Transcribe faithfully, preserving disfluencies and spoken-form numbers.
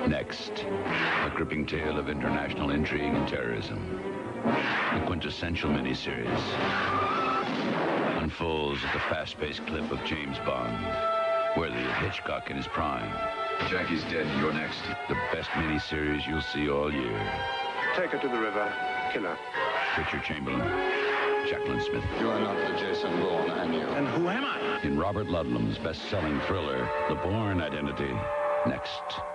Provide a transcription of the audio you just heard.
Next, a gripping tale of international intrigue and terrorism. The quintessential miniseries unfolds at the fast-paced clip of James Bond, worthy of Hitchcock in his prime. Jackie's dead. You're next. The best miniseries you'll see all year. Take her to the river. Kill her. Richard Chamberlain, Jaclyn Smith. You are not the Jason Bourne, are you? And who am I? In Robert Ludlum's best-selling thriller, The Bourne Identity. Next.